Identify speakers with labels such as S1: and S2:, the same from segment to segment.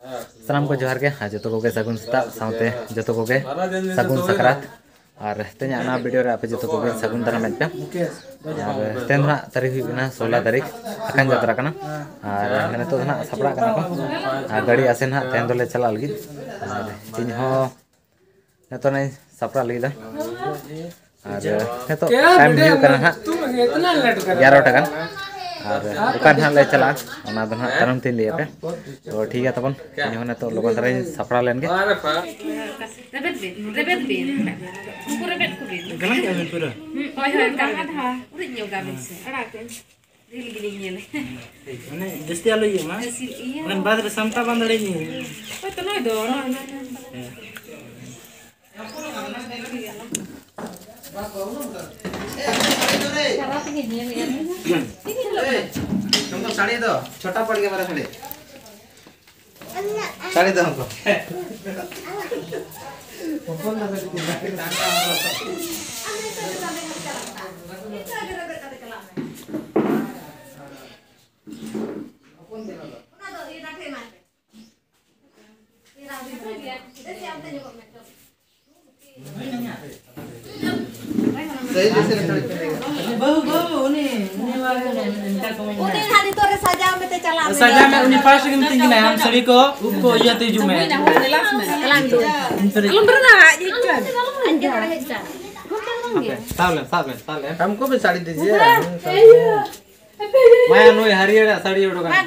S1: सानाम को जोहार के जो को सगुन सेता साथे जो को सगुन सकरात और तेना ना वीडियो रे आपे जो को सगुन दाराम पे और तेन ना तारीख हुई 16 तारीख अकान जात्रा कना और मैंने तो ना सपड़ा कना को गाड़ी आसे ना तेन दोले चला लगी और इन हो ने तो नहीं सपड़ा लगी दा और ने तो टाइम हुई कना हा 11 टका और दुकान हाँ ले चला ना तो ना तरम तीन लिए पे तो ठीक है तबन इन ने तो लोगों तरह सपड़ा लेन के
S2: रेबेट बिन उनको रेबेट को बिन गलत है मैं पूरा ओए होए कहां था उड़ी न्यो गाबिन से अड़ा के दिल गिनी नेले माने जस्ती आलो ये मा मन बाद रे समता बंदड़े नी ओ तो नय दो
S3: तुमको साड़ी दो छोटा पड़ गया मेरा साड़ी दो हमको
S4: सजा में उन्हीं पास के मीटिंग में हम सभी को उसको ये तेजू में
S3: साले हमको भी साड़ी दीजिए
S1: मैं नो हरियर साड़ी उड़ो का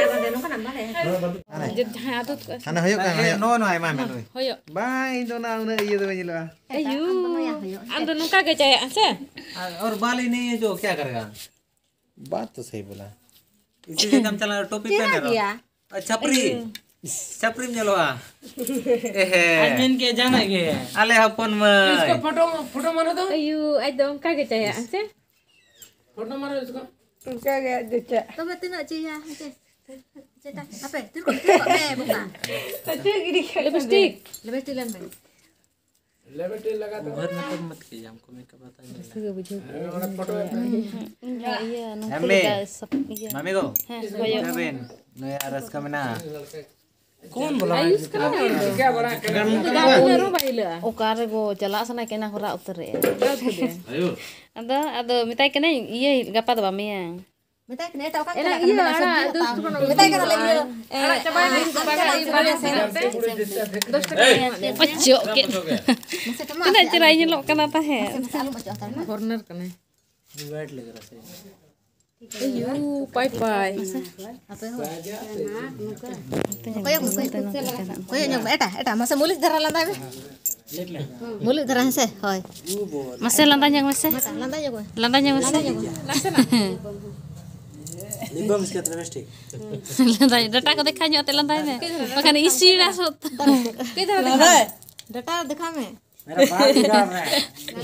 S3: खाना होयो का नो नो आई मामे नो
S2: होयो
S3: बाय दो ना उन ये तो नहीं लगा
S2: अयो अंदर नुका के चाहे अच्छा
S1: और बाल ही नहीं है जो क्या करेगा
S3: बात तो सही बोला
S1: इसीलिए काम चला टोपी पहन रहा छपरी छपरी में चलो
S4: आदमी के जाना के
S1: आले हपन में
S4: इसको फोटो मारो दो
S2: अयो एकदम का के चाहे अच्छा
S4: फोटो मारो इसको
S2: उनका के अच्छा तो मैं तीन अच्छी है अच्छा apa terus buka लिपस्टिक लेन में
S4: लेबेटे लगा दो
S1: घर में तो मत कीजिए हमको मेकअप आता है
S2: इसको बुझो
S4: फोटो
S2: ये
S1: मम्मी मम्मी को बहन नया रस का मना
S4: कौन बोला
S2: आयुष का
S4: क्या बोला
S2: रो बाइला ओकार गो चला सना केना होरा उतरे
S4: आयो
S2: अदो मिताई केना ये गपा दबा मिया
S5: Minta kena tahu kan?
S2: Enak iya ada terus
S5: Minta kena lagi.
S2: coba ojo ke kena cerainya lo kena tah ya corner kena
S4: white लग रहा है
S2: ayo pai pai
S5: Koyo nyok eta masa mulis darah lantai. Mulis darah se, hoy.
S2: masih lantanya masih
S5: Lantai ya gue.
S2: lantanya masih
S4: लिबम इसके ट्रेस्टिक
S2: lantai data ko dekha nyo ate lantai me makan isi rasut
S5: Kiधर देखा? Data दिखा मैं.
S4: मेरा बाल बिगाड़ रहा है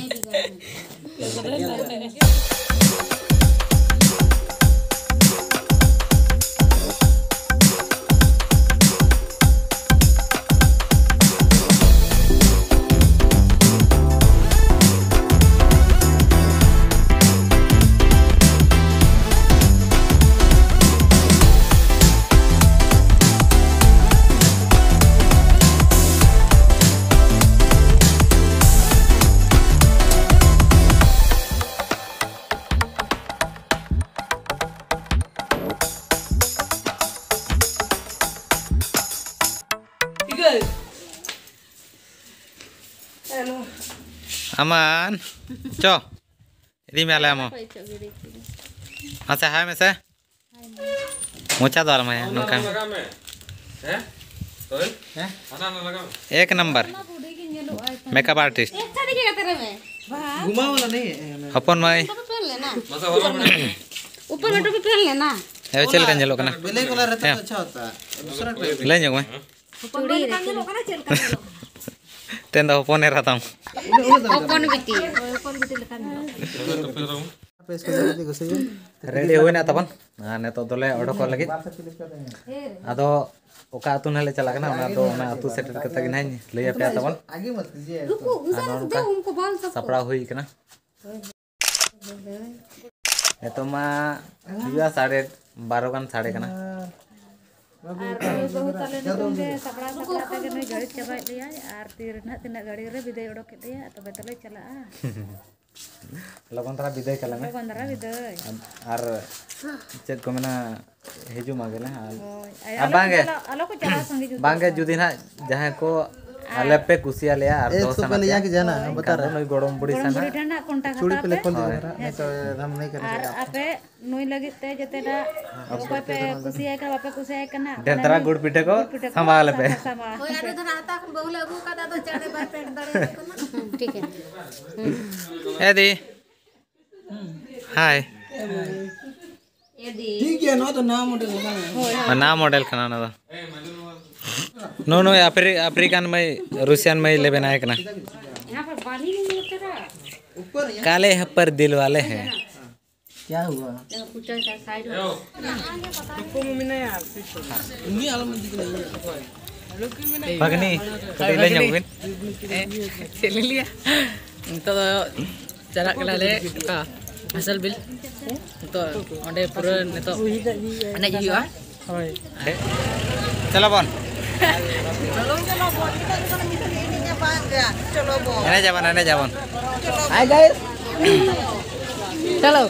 S1: aman co ini mele amo masa hai mese mocha dal mai nungkan एक नंबर मेकअप आर्टिस्ट
S3: घुमा वाला नहीं है
S1: अपन माई
S2: ऊपर में टोपी पहन लेना
S1: ए चल kan jelo kana
S3: ब्लैक वाला रहता तो अच्छा होता दूसरा टाइप
S1: ले जंग मैं
S2: चूड़ी
S1: ten dah pon era tam
S2: ओपन बिटी
S1: रेडी हुई ना तबन ने तो दोले ऑर्डर कर लगी आदो ओका अतु नले चला कना ओना दो ओना अतु सेटल करता कि नहीं ले पे तबन
S3: आगे मत कीजिए
S5: रुको उधर दे उनको बाल सब.
S1: सपड़ा हुई कना ये तो मा हुआ 12:30 गान साढ़े कना
S5: बहु ताले नितों के सपड़ा के नई गाड़ी चबाय लिया आर तीर ना तिना गाड़ी रे विदाय ओडोक के दिया तबे तले चला
S1: लगन तरा विदाय कला में
S5: बंदरा विदाय
S1: आर चेत को मेना हिजु मागेला आ बांगे
S5: आलो को चला संगे जुदी
S1: बांगे जुदी ना जहां को आले पे कुसिया लिया आर
S3: एक तो पहले यहाँ के जाना बता रहा
S1: नई गोड़म बुड़ी सन
S5: बुढ़ी ठंडा कोंटा
S3: चूड़ी
S5: खाता
S3: पहले खोल दे नहीं तो हम नहीं करेंगे
S5: आर आपे नुई लगी ते जतेडा ओको पे कुसिया का बापे कुसिया कना
S1: डेंतरा गुड़ पीठे को संभाल पे
S5: sama
S6: ओए आरे धन आता बहुले अबू का दादा चढ़े बार पेट दड़े
S5: ठीक है
S1: ए दी हाय
S3: ठीक है ना तो नाम मॉडल
S1: ना मॉडल खाना ना नो नो अफ्रीकन में रूसियन में ले बनाए कना
S5: यहाँ पर पानी नहीं है तेरा
S3: ऊपर
S1: काले हैं पर दिल वाले हैं
S3: क्या हुआ
S5: देखो पूछा था side
S3: ini alam di sini
S1: पगनी कभी ले जाऊंगी
S4: Lilia. Untuk cara kelale ka asal bil. Untuk onde pura neto. Ane jiwa.
S1: चलो बोन एने जावन
S3: hai guys
S5: चलो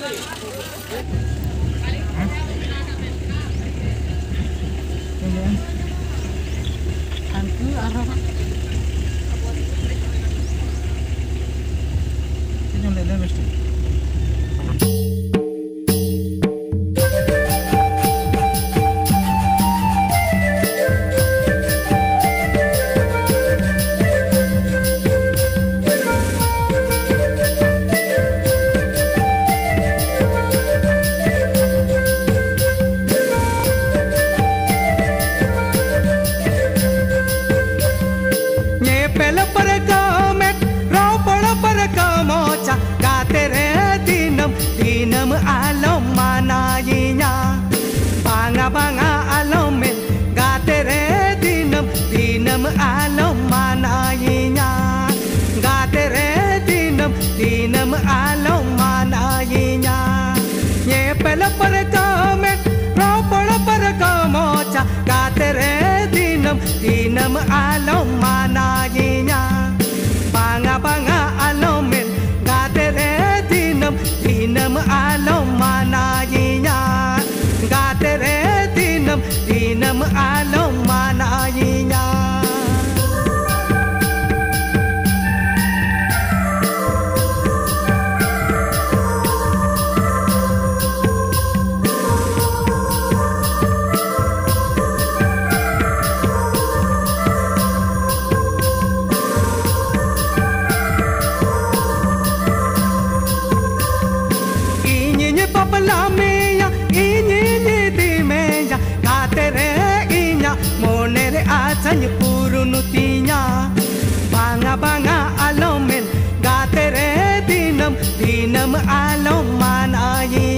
S7: Dinam alom manayinya banga banga alomen gatere dinam alom manayinya gatere dinam alom manayinya Asanya purunutinya banga banga alomen gatere dinam alom manayi